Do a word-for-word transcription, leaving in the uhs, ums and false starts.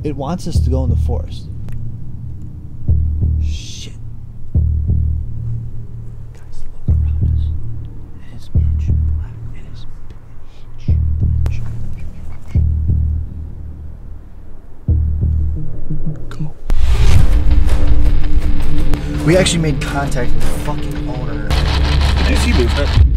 It wants us to go in the forest. Shit. Guys, look around us. It is pitch black. It is pitch black. Go. We actually made contact with the fucking owner. Did you see movement?